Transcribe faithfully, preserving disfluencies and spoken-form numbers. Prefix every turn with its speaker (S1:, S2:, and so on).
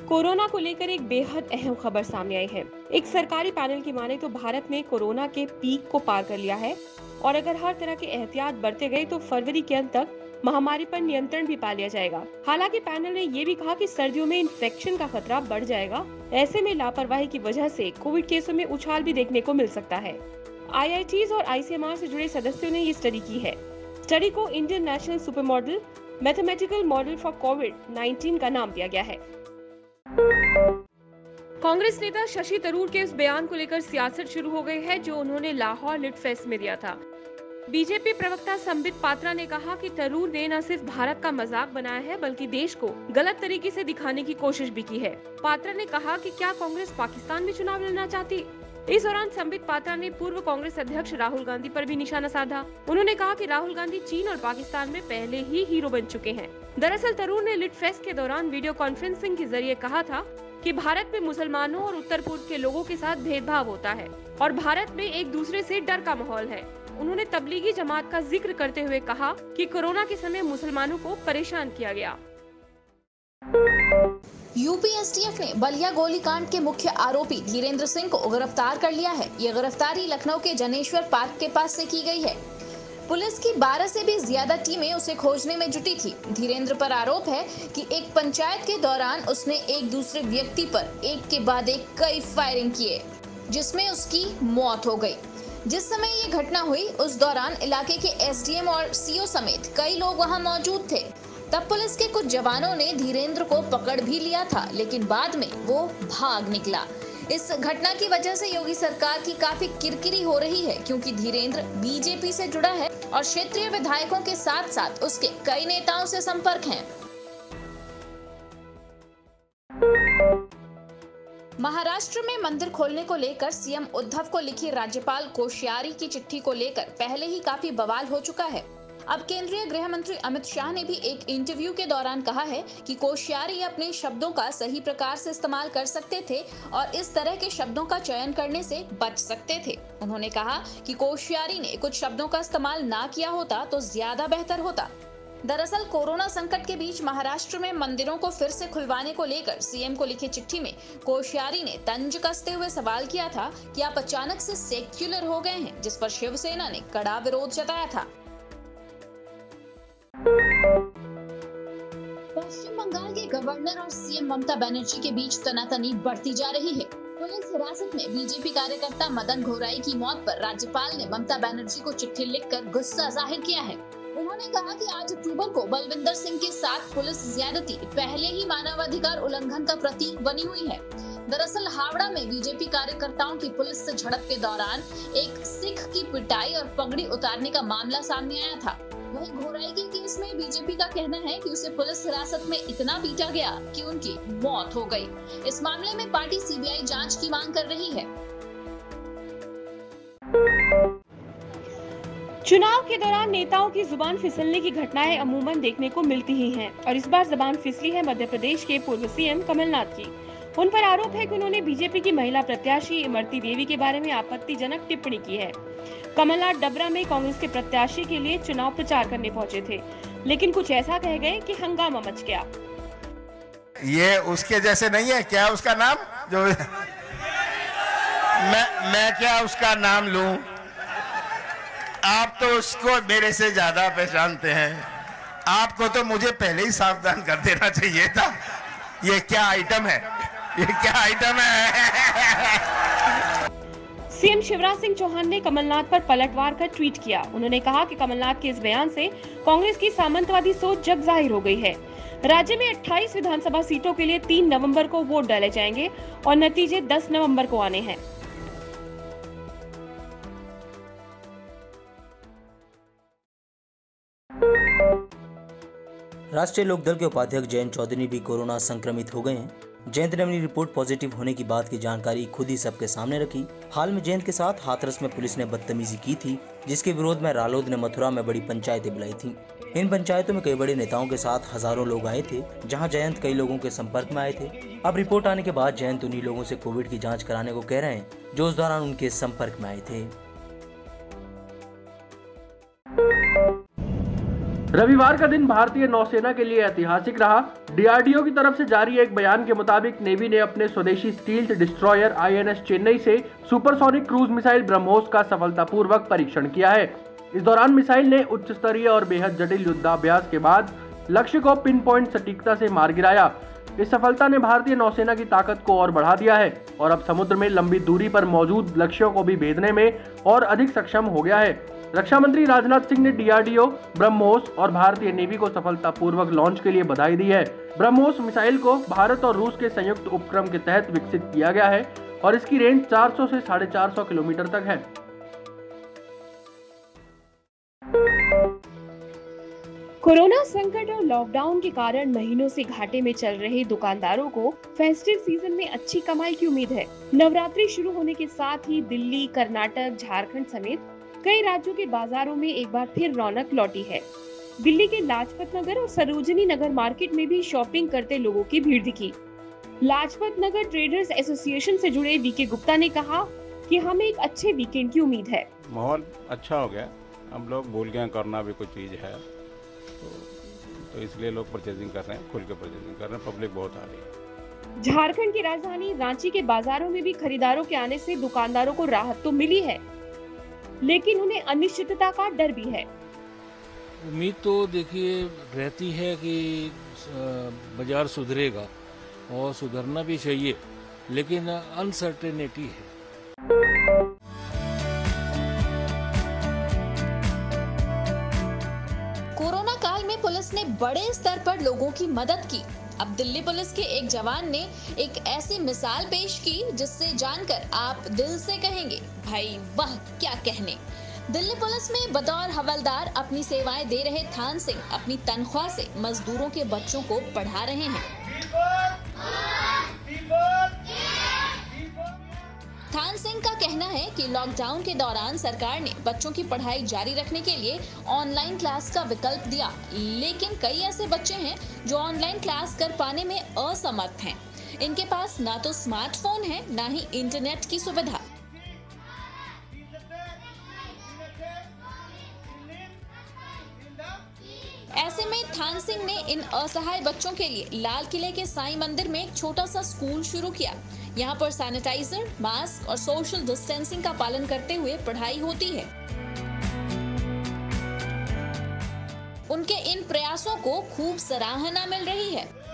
S1: Corona को लेकर एक बेहद अहम खबर सामने आई है। एक सरकारी पैनल की माने तो भारत ने कोरोना के पीक को पार कर लिया है और अगर हर तरह के एहतियात बरते गए तो फरवरी के अंत तक महामारी पर नियंत्रण भी पा लिया जाएगा। हालांकि पैनल ने ये भी कहा कि सर्दियों में इन्फेक्शन का खतरा बढ़ जाएगा। ऐसे में लापरवाही की वजह से कोविड केसों में उछाल भी देखने को मिल सकता है। आई आई टीज़ और आई सी एम आर से जुड़े सदस्यों ने ये स्टडी की है। स्टडी को Indian national super model mathematical model for COVID nineteen का नाम दिया गया है। कांग्रेस नेता शशि थरूर के उस बयान को लेकर सियासत शुरू हो गई है जो उन्होंने लाहौर लिट फेस्ट में दिया था। बीजेपी प्रवक्ता संबित पात्रा ने कहा कि थरूर ने न सिर्फ भारत का मजाक बनाया है बल्कि देश को गलत तरीके से दिखाने की कोशिश भी की है। पात्रा ने कहा कि क्या कांग्रेस पाकिस्तान में चुनाव लड़ना चाहती। इस दौरान संबित पात्रा ने पूर्व कांग्रेस अध्यक्ष राहुल गांधी पर भी निशाना साधा। उन्होंने कहा कि राहुल गांधी चीन और पाकिस्तान में पहले ही हीरो बन चुके हैं। दरअसल थरूर ने लिट फेस्ट के दौरान वीडियो कॉन्फ्रेंसिंग के जरिए कहा था कि भारत में मुसलमानों और उत्तर पूर्व के लोगों के साथ भेदभाव होता है और भारत में एक दूसरे से डर का माहौल है। उन्होंने तबलीगी जमात का जिक्र करते हुए कहा कि कोरोना के समय मुसलमानों को परेशान किया गया।
S2: U P S T F ने बलिया गोलीकांड के मुख्य आरोपी धीरेन्द्र सिंह को गिरफ्तार कर लिया है। ये गिरफ्तारी लखनऊ के जनेश्वर पार्क के पास से की गई है। पुलिस की बारह से भी ज्यादा टीमें उसे खोजने में जुटी थी। धीरेन्द्र पर आरोप है कि एक पंचायत के दौरान उसने एक दूसरे व्यक्ति पर एक के बाद एक कई फायरिंग किए जिसमें उसकी मौत हो गई। जिस समय ये घटना हुई उस दौरान इलाके के एस डी एम और सी ओ समेत कई लोग वहां मौजूद थे। तब पुलिस के कुछ जवानों ने धीरेन्द्र को पकड़ भी लिया था लेकिन बाद में वो भाग निकला। इस घटना की वजह से योगी सरकार की काफी किरकिरी हो रही है क्योंकि धीरेन्द्र बी जे पी से जुड़ा है और क्षेत्रीय विधायकों के साथ साथ उसके कई नेताओं से संपर्क हैं। महाराष्ट्र में मंदिर खोलने को लेकर सी एम उद्धव को लिखी राज्यपाल कोश्यारी की चिट्ठी को लेकर पहले ही काफी बवाल हो चुका है। अब केंद्रीय गृह मंत्री अमित शाह ने भी एक इंटरव्यू के दौरान कहा है कि कोश्यारी अपने शब्दों का सही प्रकार से इस्तेमाल कर सकते थे और इस तरह के शब्दों का चयन करने से बच सकते थे। उन्होंने कहा कि कोश्यारी ने कुछ शब्दों का इस्तेमाल ना किया होता तो ज्यादा बेहतर होता। दरअसल कोरोना संकट के बीच महाराष्ट्र में मंदिरों को फिर से खुलवाने को लेकर सी एम को लिखी चिट्ठी में कोश्यारी ने तंज कसते हुए सवाल किया था कि आप अचानक से सेक्युलर हो गए हैं, जिस पर शिवसेना ने कड़ा विरोध जताया था। पश्चिम बंगाल के गवर्नर और सी एम ममता बनर्जी के बीच तनातनी बढ़ती जा रही है। पुलिस हिरासत में बी जे पी कार्यकर्ता मदन घोराई की मौत पर राज्यपाल ने ममता बनर्जी को चिट्ठी लिखकर गुस्सा जाहिर किया है। उन्होंने कहा कि आठ अक्टूबर को बलविंदर सिंह के साथ पुलिस ज्यादती पहले ही मानवाधिकार उल्लंघन का प्रतीक बनी हुई है। दरअसल हावड़ा में बी जे पी कार्यकर्ताओं की पुलिस से झड़प के दौरान एक सिख की पिटाई और पगड़ी उतारने का मामला सामने आया था। वहीं घोराई के केस में बी जे पी का कहना है कि उसे पुलिस हिरासत में इतना पीटा गया कि उनकी मौत हो गई। इस मामले में पार्टी सी बी आई जांच की मांग कर रही है।
S1: चुनाव के दौरान नेताओं की जुबान फिसलने की घटनाएं अमूमन देखने को मिलती ही हैं और इस बार जुबान फिसली है मध्य प्रदेश के पूर्व सी एम कमलनाथ की। उन पर आरोप है कि उन्होंने बी जे पी की महिला प्रत्याशी इमरती देवी के बारे में आपत्तिजनक टिप्पणी की है। कमलनाथ डबरा में कांग्रेस के प्रत्याशी के लिए चुनाव प्रचार करने पहुंचे थे लेकिन कुछ ऐसा कह गए कि हंगामा मच गया।
S3: ये उसके जैसे नहीं है क्या उसका नाम जो मैं मैं क्या उसका नाम लूं? आप तो उसको मेरे से ज्यादा पहचानते हैं। आपको तो मुझे पहले ही सावधान कर देना चाहिए था। ये क्या आइटम है? ये क्या आइटम है?
S1: सीएम शिवराज सिंह चौहान ने कमलनाथ पर पलटवार कर ट्वीट किया। उन्होंने कहा कि कमलनाथ के इस बयान से कांग्रेस की सामंतवादी सोच जग जाहिर हो गई है। राज्य में अट्ठाईस विधानसभा सीटों के लिए तीन नवंबर को वोट डाले जाएंगे और नतीजे दस नवंबर को आने हैं।
S4: राष्ट्रीय लोकदल के उपाध्यक्ष जयंत चौधरी भी कोरोना संक्रमित हो गए हैं। जयंत ने अपनी रिपोर्ट पॉजिटिव होने की बात की जानकारी खुद ही सबके सामने रखी। हाल में जयंत के साथ हाथरस में पुलिस ने बदतमीजी की थी, जिसके विरोध में रालोद ने मथुरा में बड़ी पंचायतें बुलाई थी। इन पंचायतों में कई बड़े नेताओं के साथ हजारों लोग आए थे, जहां जयंत कई लोगों के संपर्क में आए थे। अब रिपोर्ट आने के बाद जयंत उन्हीं लोगों से कोविड की जाँच कराने को कह रहे हैं जो उस दौरान उनके संपर्क में आए थे।
S5: रविवार का दिन भारतीय नौसेना के लिए ऐतिहासिक रहा। डी आर डी ओ की तरफ से जारी एक बयान के मुताबिक नेवी ने अपने स्वदेशी stealth destroyer I N S Chennai से सुपरसोनिक क्रूज मिसाइल ब्रह्मोस का सफलतापूर्वक परीक्षण किया है। इस दौरान मिसाइल ने उच्च स्तरीय और बेहद जटिल युद्धाभ्यास के बाद लक्ष्य को पिन पॉइंट सटीकता से मार गिराया। इस सफलता ने भारतीय नौसेना की ताकत को और बढ़ा दिया है और अब समुद्र में लंबी दूरी पर मौजूद लक्ष्यों को भी भेदने में और अधिक सक्षम हो गया है। रक्षा मंत्री राजनाथ सिंह ने D R D O, BrahMos और भारतीय नेवी को सफलतापूर्वक लॉन्च के लिए बधाई दी है। ब्रह्मोस मिसाइल को भारत और रूस के संयुक्त उपक्रम के तहत विकसित किया गया है और इसकी रेंज चार सौ से साढ़े चार सौ किलोमीटर तक है।
S1: कोरोना संकट और लॉकडाउन के कारण महीनों से घाटे में चल रहे दुकानदारों को फेस्टिव सीजन में अच्छी कमाई की उम्मीद है। नवरात्रि शुरू होने के साथ ही दिल्ली, कर्नाटक, झारखंड समेत कई राज्यों के बाजारों में एक बार फिर रौनक लौटी है। दिल्ली के लाजपत नगर और सरोजनी नगर मार्केट में भी शॉपिंग करते लोगों की भीड़ दिखी। लाजपत नगर ट्रेडर्स एसोसिएशन से जुड़े वी के गुप्ता ने कहा कि हमें एक अच्छे वीकेंड की उम्मीद है।
S6: माहौल अच्छा हो गया, हम लोग भूल गए करना भी कोई चीज़ है, तो, तो इसलिए लोग परचेजिंग कर रहे हैं, खुल के परचेजिंग कर रहे हैं, पब्लिक बहुत आ रही है।
S1: झारखंड की राजधानी रांची के बाजारों में भी खरीदारों के आने से दुकानदारों को राहत तो मिली है, लेकिन उन्हें अनिश्चितता का डर भी है।
S7: उम्मीद तो देखिए रहती है कि बाजार सुधरेगा और सुधरना भी चाहिए, लेकिन अनसर्टेनिटी है।
S2: कोरोना काल में पुलिस ने बड़े स्तर पर लोगों की मदद की। अब दिल्ली पुलिस के एक जवान ने एक ऐसी मिसाल पेश की जिससे जानकर आप दिल से कहेंगे, भाई वाह क्या कहने। दिल्ली पुलिस में बतौर हवलदार अपनी सेवाएं दे रहे थान सिंह अपनी तनख्वाह से मजदूरों के बच्चों को पढ़ा रहे हैं। थान सिंह का कहना है कि लॉकडाउन के दौरान सरकार ने बच्चों की पढ़ाई जारी रखने के लिए ऑनलाइन क्लास का विकल्प दिया, लेकिन कई ऐसे बच्चे हैं जो ऑनलाइन क्लास कर पाने में असमर्थ हैं। इनके पास ना तो स्मार्टफोन है, ना ही इंटरनेट की सुविधा। ऐसे में थान सिंह ने इन असहाय बच्चों के लिए लाल किले के साईं मंदिर में एक छोटा सा स्कूल शुरू किया। यहाँ पर सैनिटाइजर, मास्क और सोशल डिस्टेंसिंग का पालन करते हुए पढ़ाई होती है। उनके इन प्रयासों को खूब सराहना मिल रही है।